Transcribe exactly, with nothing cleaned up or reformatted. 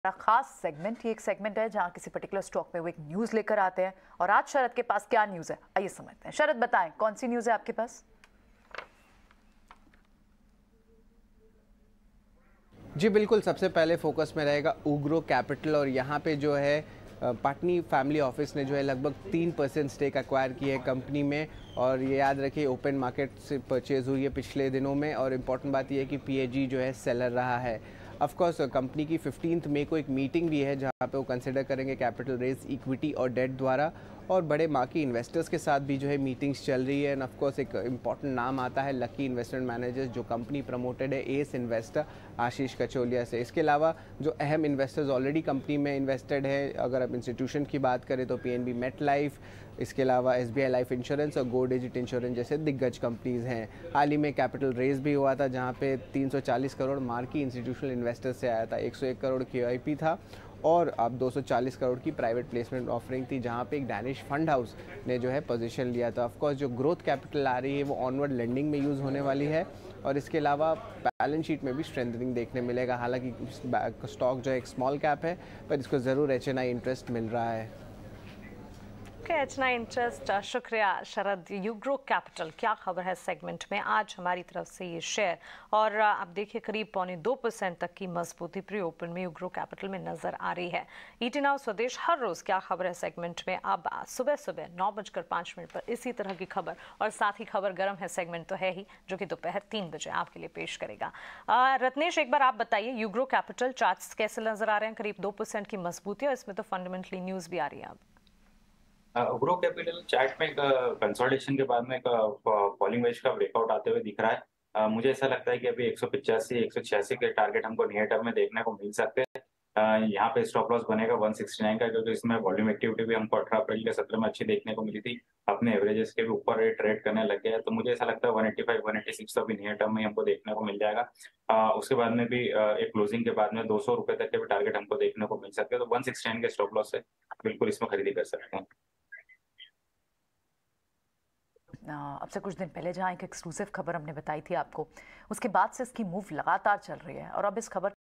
खास सेगमेंट ये एक सेगमेंट है जहां किसी पर्टिकुलर स्टॉक पे वो एक न्यूज लेकर आते हैं और आज शरद के पास क्या न्यूज है आइए समझते हैं। शरद बताएं कौन सी न्यूज है आपके पास। जी बिल्कुल, सबसे पहले फोकस में रहेगा उग्रो कैपिटल और यहाँ पे जो है पाटनी फैमिली ऑफिस ने जो है लगभग तीन परसेंट स्टेक एक्वायर की है कंपनी में। और ये याद रखिए ओपन मार्केट से परचेज हुई है पिछले दिनों में। और इम्पॉर्टेंट बात यह है कि पीएजी जो है सेलर रहा है। ऑफ कोर्स कंपनी की फिफ्टींथ मई को एक मीटिंग भी है जहाँ पे वो कंसिडर करेंगे कैपिटल रेज इक्विटी और डेट द्वारा। और बड़े मार्की इन्वेस्टर्स के साथ भी जो है मीटिंग्स चल रही है। एंड ऑफ कोर्स एक इम्पॉर्टेंट नाम आता है लकी इन्वेस्टमेंट मैनेजर्स जो कंपनी प्रमोटेड है एस इन्वेस्टर आशीष कचोलिया से। इसके अलावा जो अहम इन्वेस्टर्स ऑलरेडी कंपनी में इन्वेस्टेड है, अगर आप इंस्टीट्यूशन की बात करें तो पीएनबी मेट लाइफ, इसके अलावा एसबीआई लाइफ इंश्योरेंस और गो डिजिट इंश्योरेंस जैसे दिग्गज कंपनीज हैं। हाल ही में कैपिटल रेज भी हुआ था जहां पे तीन सौ चालीस करोड़ मार्की इंस्टीट्यूशनल इन्वेस्टर्स से आया था। एक सौ एक करोड़ क्यूआईपी था और अब दो सौ चालीस करोड़ की प्राइवेट प्लेसमेंट ऑफरिंग थी जहां पे एक डैनिश फंड हाउस ने जो है पोजीशन लिया था। ऑफकोर्स जो ग्रोथ कैपिटल आ रही है वो ऑनवर्ड लेंडिंग में यूज़ होने वाली है और इसके अलावा बैलेंस शीट में भी स्ट्रेंथनिंग देखने मिलेगा। हालांकि स्टॉक जो है एक स्मॉल कैप है पर इसको ज़रूर एच एन आई इंटरेस्ट मिल रहा है। एच नाइन इंटरेस्ट, शुक्रिया शरद। यूग्रो कैपिटल क्या खबर है सेगमेंट में आज हमारी तरफ से ये शेयर और आप देखिए करीब पौने दो परसेंट तक की मजबूती प्री ओपन में यूग्रो कैपिटल में नजर आ रही है। ईटी नाउ स्वदेश हर रोज क्या खबर है सेगमेंट में अब सुबह सुबह नौ बजकर पाँच मिनट पर इसी तरह की खबर और साथ ही खबर गर्म है सेगमेंट तो है ही जो कि दोपहर तीन बजे आपके लिए पेश करेगा। रत्नेश एक बार आप बताइए यूग्रो कैपिटल चार्ट्स कैसे नजर आ रहे हैं। करीब दो परसेंट की मजबूती और इसमें तो फंडामेंटली न्यूज भी आ रही है। अब उग्रो कैपिटल चार्ट में एक कंसोलिडेशन के बाद में एक फॉलिंग वेज का ब्रेकआउट आते हुए दिख रहा है। uh, मुझे ऐसा लगता है कि अभी एक सौ पचासी एक सौ छियासी के टारगेट हमको नियर टर्म में देखने को मिल सकते हैं। uh, यहाँ पे स्टॉप लॉस बनेगा एक सौ उनहत्तर का क्योंकि इसमें वॉल्यूम एक्टिविटी भी हमको अठारह अप्रैल के सत्र में अच्छी देखने को मिली थी। अपने एवरेजेस के भी ऊपर ट्रेड करने लग गया है तो मुझे ऐसा लगता है एक सौ पचासी एक सौ छियासी तो अभी नियर टर्म में हमको देखने को मिल जाएगा। uh, उसके बाद में भी uh, एक क्लोजिंग के बाद में दो सौ रुपए तक के भी टारगेट हमको देखने को मिल सकते हैं तो एक सौ उनहत्तर के स्टॉप लॉस से बिल्कुल इसमें खरीदी कर सकते हैं। अब से कुछ दिन पहले जहां एक एक्सक्लूसिव खबर हमने बताई थी आपको, उसके बाद से इसकी मूव लगातार चल रही है और अब इस खबर